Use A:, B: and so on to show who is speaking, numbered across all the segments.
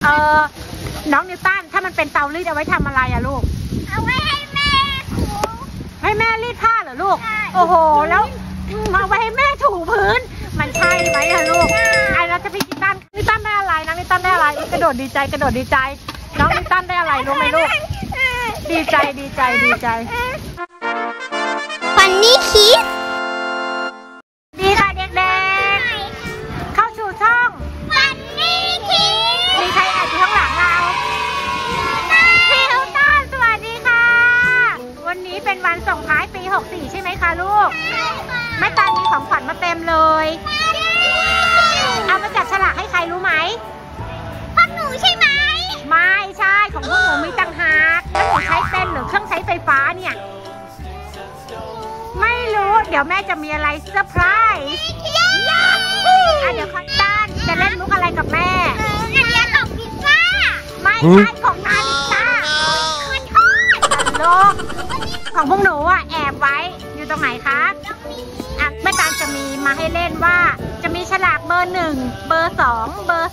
A: น้องนิวตันถ้ามันเป็นเตารีดเอาไว้ทำอะไรอะลูก
B: เอาไว้ให้แม่ถู
A: ให้แม่รีดผ้าเหรอลูกโอ้โหแล้วมาไว้ให้แม่ถูพื้นมันใช่ไหมอะลูกไอเราจะพี่นิวตันได้อะไรน้องนิวตันได้อะไรกระโดดดีใจน้องนิวตันได้อะไรรู้ไหมลูกดีใจ
B: ฟันนี่คิด
A: ดีค่ะเด็กๆเข้าสู่ช่อง
B: ฟันนี่คิด
A: มีใครแอบอยู่ข้างหลังเราพี่นิวตันสวัสดีค่ะวันนี้เป็นวันส่งท้ายปี64ใช่ไหมคะลูกแม่ตาลมีของขวัญมาเต็มเลยเอามาจับฉลากให้ใครรู้ไหม
B: พวกหนูใช่ไหม
A: ไม่ใช่ของพวกหนูมีต่างหากแล้วหนูใช้เป็นหรือเครื่องใช้ไฟฟ้าเนี่ยไม่รู้เดี๋ยวแม่จะมีอะไรเซอร์ไพรส์เดี๋ยวคอนตันจะเล่นมุกอะไรกับแม่
B: อันนี้ของพิซซ่า
A: ไม่ใช่ของนาฬิกาลูกของพวกหนูแอบไว้อยู่ตรงไหนคะแม่ตาลจะมีมาให้เล่นว่าจะมีฉลากเบอร์1เบอร์2เบอร์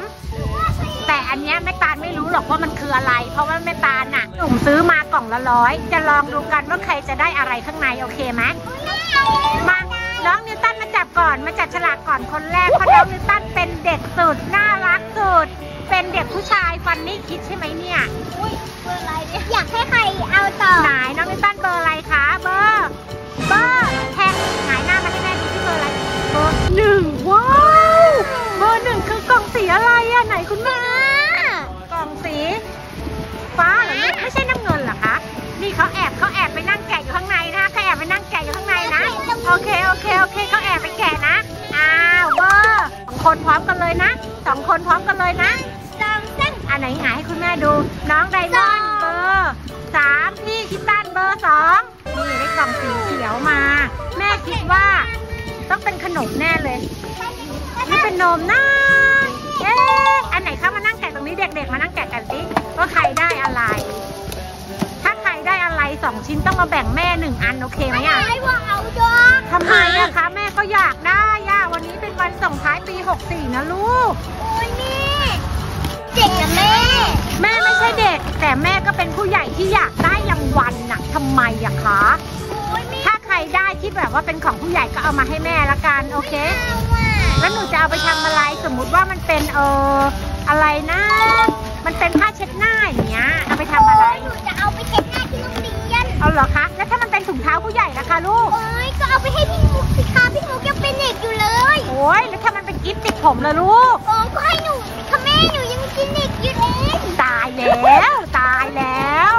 A: 3แต่อันนี้แม่ตาลไม่รู้หรอกว่ามันคืออะไรเพราะว่าแม่ตาลสุ่มซื้อมากล่องละ100จะลองดูกันว่าใครจะได้อะไรข้างในโอเคไหมมาน้องนิวตันมาจับก่อนมาจับฉลากก่อนคนแรกเพราะน้องนิวตันเป็นเด็กสุดน่ารักสุดเป็นเด็กผู้ชายฟันนี่คิดใช่ไหมเนี่ย
B: เบอร์อะไรเนี่ยอยากให้ใครเอาต่อ
A: ไหนน้องนิวตันเบอร์อะไรคะเบอร์แทงหงายหน้ามาให้แม่ดูที่เบอร์อะไรเบอร์1ว้าวเบอร์1คือกล่องสีอะไรอะไหนคุณแม่กล่องสีฟ้าเหรอไม่ใช่น้ำเงินเหรอคะนี่เขาแอบไปนั่งแกะอยู่ข้างในนะเขาแอบไปนั่งแกะอยู่ข้างในนะโอเคเขาแอบไปแกะนะอ้าวเบอร์2 คนพร้อมกันเลยนะ2 คนพร้อมกันเลยนะอันไหนหงายให้คุณแม่ดูน้องไดมอนด์เบอร์3พี่คิตตันเบอร์2นี่ได้กล่องสีเขียวมาแม่คิดว่าต้องเป็นขนมแน่เลยนี่เป็นนมนะอันไหนคะมานั่งแกะตรงนี้เด็กๆมานั่งแกะกันสิว่าใครได้อะไรถ้าใครได้อะไร2 ชิ้นต้องมาแบ่งแม่1 อันโอเคไหมอะ
B: ไม่ว่าเอาดอ
A: ทำไมอะคะแม่ก็อยากได้วันนี้เป็นวันส่งท้ายปี64นะลูก
B: โอ้ยนี่เด็กนะ
A: แม่ไม่ใช่เด็กแต่แม่ก็เป็นผู้ใหญ่ที่อยากได้รางวัลน่ะทำไมอะคะถ้าใครได้ที่แบบว่าเป็นของผู้ใหญ่ก็เอามาให้แม่ละกันโอเคแล้วหนูจะเอาไปทำอะไรสมมุติว่ามันเป็นอะไรนะมันเป็นผ้าเช็ดหน้าอย่างเงี้ยเอาไปทำอะไร
B: หนูจะเอาไปเช็ดหน้าที่โรงเรียน
A: เอาเหรอคะแล้วถ้ามันเป็นถุงเท้าผู้ใหญ่ล่ะคะลูก
B: ก็เอาไปให้พี่มุกสิคะพี่มุกยังเป็นเด็กอยู่เลย
A: โอ้ยแล้วถ้ามันเป็นกิ๊บติดผมล่ะลูก
B: ก็ให้หนูค่ะแม่หนูยังกินเด็กอยู่เลย
A: ตายแล้ว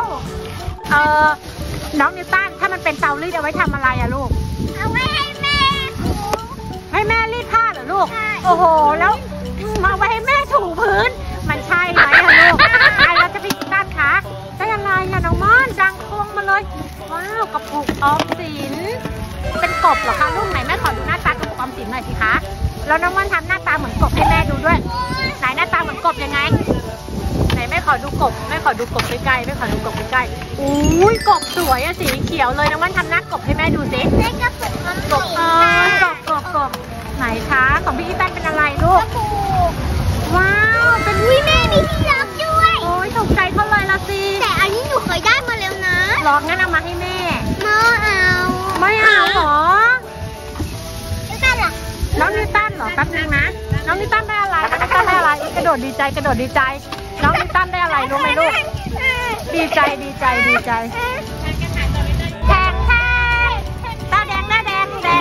A: น้องนิวตันถ้ามันเป็นเตารีดเอาไว้ทำอะไรอะลูก
B: เอาไว้ให้แม่
A: ให้แม่รีดผ้าเหรอลูกโอ้โหแล้วมาไว้ให้แม่ถูพื้นมันใช่ไหมอะลูกเราจะพี่นิวตันคะได้อะไรอะน้องม่อนดังโค้งมาเลยว้าวกระปุกออมสินเป็นกบเหรอคะลูกไหนแม่ขอดูหน้าตากระปุกออมสินหน่อยสิคะแล้วน้องม่อนทำหน้าตาเหมือนกบให้แม่ดูด้วยไหนหน้าตาเหมือนกบยังไงไหนแม่ขอดูกบใกล้ๆอุ้ยกบสวยอะสีเขียวเลยน้องม่อนทำหน้ากบให้แม่ดูสิ
B: ได้กระปุก
A: กบไหนคะของพี่นิวตันเป็นอะไรลูกว้าวเป็น
B: แม่มีที่ล็อกด้วย
A: โอ้ยถูกใจเขาเลยละสิ
B: แต่อันนี้หนูเคยได้มาแล้วนะ
A: ลองงั้นเอามาให้แม่
B: ไม่เอา
A: หรอ
B: น้องนิวตัน
A: เหรอแป๊บนึงนะน้องนิวตันได้อะไรกระโดดดีใจน้องนิวตันได้อะไรรู้ไหมลูกดีใจแทงตาแดงไหนได้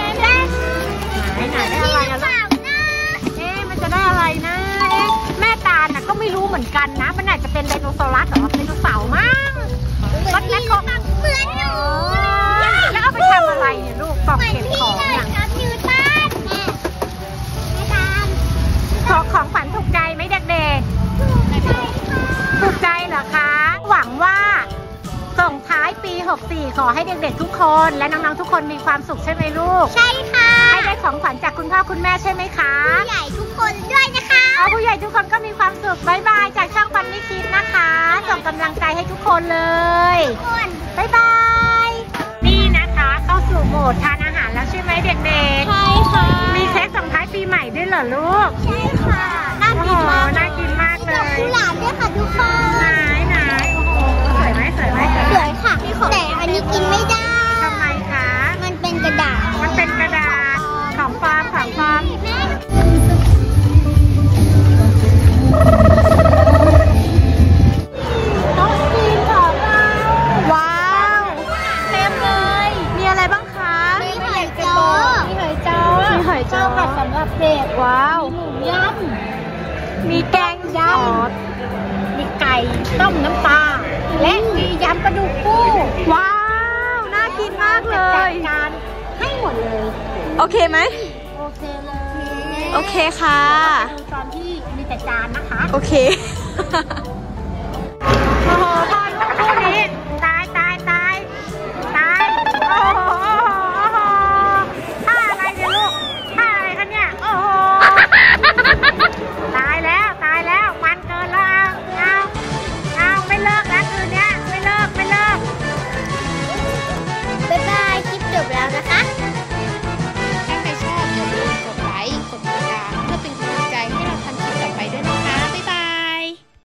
A: อะไรอะลูกมันจะได้อะไรนะแม่ตาลน่ะก็ไม่รู้เหมือนกันนะมันอาจจะเป็นไดโนเสาร์หรอไดโนเสาร์มั้งก็แค่เหมือนหนูแล้วเอาไปทำอะไรเนี่ยลูกกล่องเก็บของเนี่ยของขวัญถูกใจไหมเด็กๆถูกใจเหรอคะหวังว่าส่งท้ายปี64ขอให้เด็กๆทุกคนและน้องๆทุกคนมีความสุขใช่ไหมลูก
B: ใช่ค่ะ
A: ให้ได้ของขวัญจากคุณพ่อคุณแม่ใช่ไหมคะ
B: ผู้ใหญ่ทุกคนด้วยนะคะ
A: ผู้ใหญ่ทุกคนก็มีความสุขบ๊ายบายจากช่องฟันนี่คิดนะคะส่งกำลังใจให้ทุกคนเลยบ๊ายบายนี่นะคะเข้าสู่โหมดทานอาหารแล้วใช่ไหมเด็กๆ
B: ใช่ค่ะ
A: มีเค้กส่งท้ายปีใหม่ด้วยเหรอลูก
B: ใช่ค่ะน่ากินมาก
A: เลย
B: ทุกคน
A: ไหนโอ้โหสวยไหมสวยไหม
B: สวยค่ะแต่อันนี้กินไม่ได้
A: ทำไมคะ
B: มันเป็นกระดาษ
A: มันเป็นกระดาษของฟาร์มของฟาร์ม
B: แม่
A: โต๊ะจีนของเรา
C: ว้าวเต็มเลย มีอะไรบ้างคะ
B: มีหอยจ้อ
A: มีหอยจ้อ
C: มีหอยจ้อ
A: ผัดสำหรับเด็ก
C: ว้าว
A: หมูย
C: มีแกงย
A: ำมีไก่ต้มน้ำปลาและมียำปลาดุกฟู
C: ำว้าว น่ากินมากเล
A: จัด
C: ย
A: การให้หมดเลย
C: โอเคไหม
A: โอเคเลย
C: โอเคค่ะ
A: ดูตอนที่มีแต่จานนะคะ
C: โอเค